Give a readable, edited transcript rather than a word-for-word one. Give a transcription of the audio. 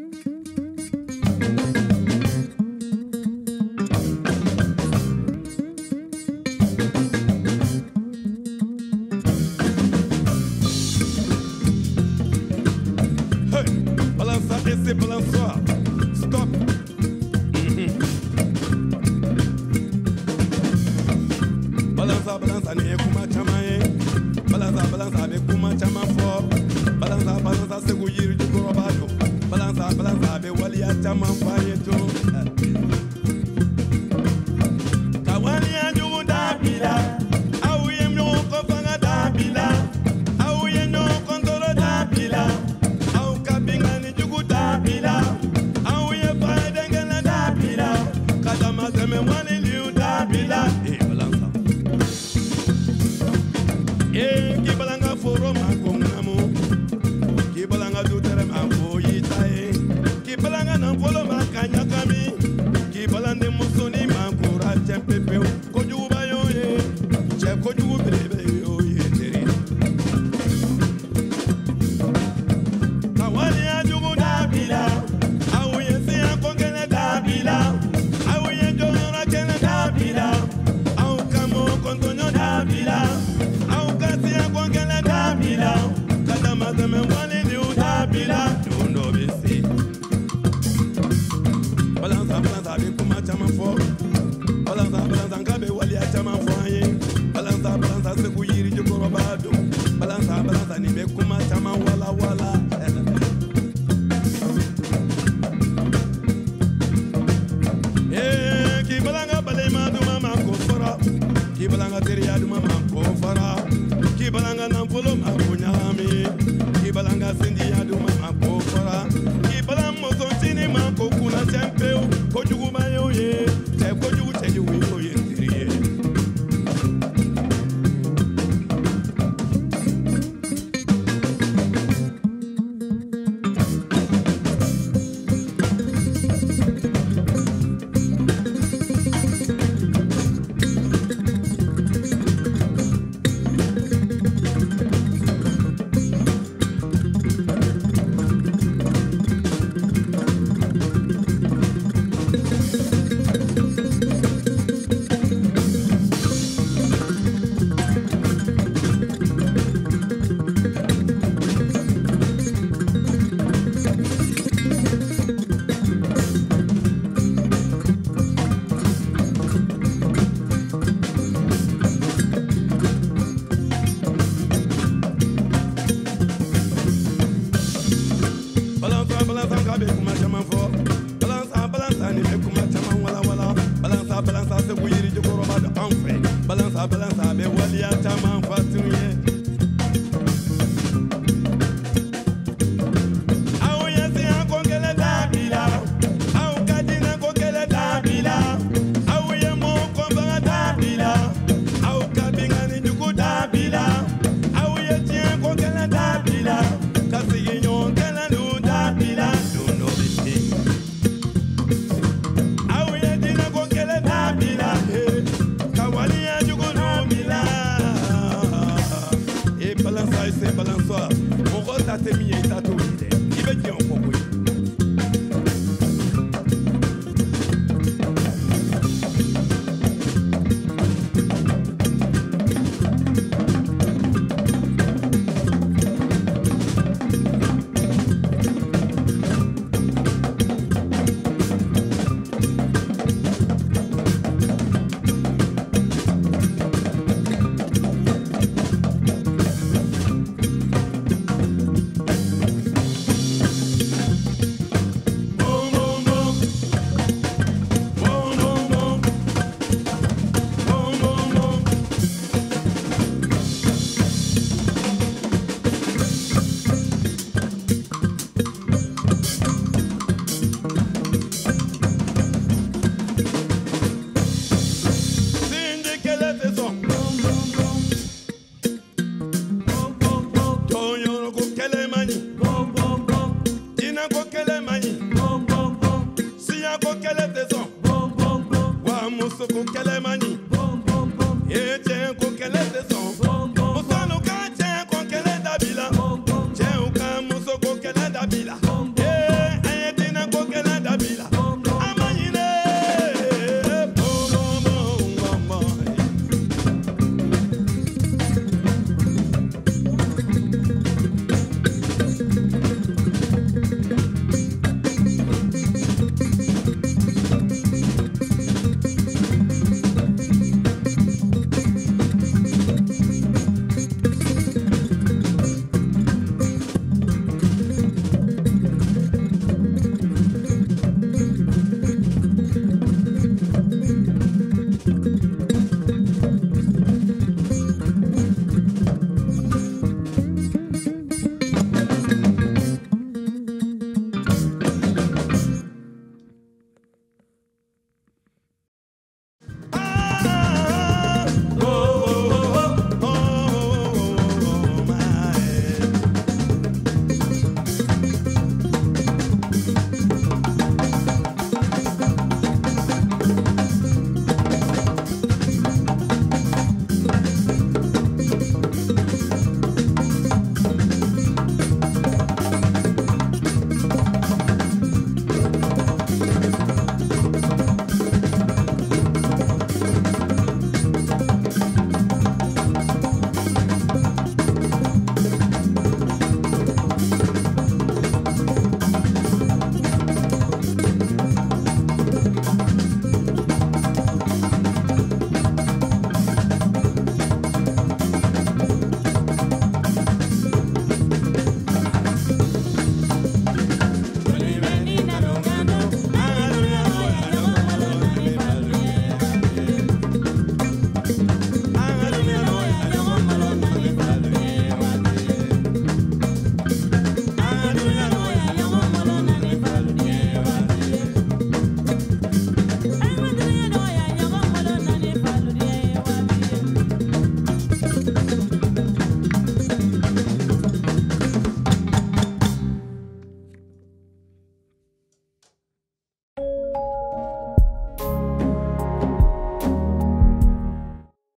Esse balançou, stop. Balança, balança, nem kuma chama, balança, balança, be kuma chama fo. Balança, balança, seguro de corobado. Balança, balança, be wali a chama fayeto. Kawani a jugu da bila, au ye myo ko fanga da bila, au ye no kontoro da bila. Me wani liu da bila balança ki balanga foro ma ko ngamu ki balanga du tere ma ko yita ki balanga na folo ma kanya kami ki balande musoni ma ko ra tempepe ko juba yo ye che ko jubu brebe yo ye tere kawani ya jubu da bila au ye se ya ko gele da bila au kamo kontonyo dabila au kasia kwangela dabila kadama zeme wali liu dabila nundo bisi balanza balanza be kuma chama fo balanza balanza ngabe wali a chama fo ye balanza balanza se kuyiri jikorobado balanza balanza ni be kuma chama wala wala Kibalanga teria duma mampo fara Kibalanga nampolo mampo nyami Kibalanga sindia duma mampo fara Kibalanga mozontini mampo kuna chempeo Kojugu mayo ye kojugu cheju wiko ye tirie Balança se kuyiri jikorobado anfe balança balança be wali a chama fatuye au yesi akongele dabila au kadina kongele dabila au yemo komba dabila au kabinga ni jugu dabila au yesi akongele dabila kasi yinyo kele nu dabila no bisi au yedina kongele dabila kawali ya jugu no bila balança ese balança mon tate mi tato ide ibe je on popo Soko kele mani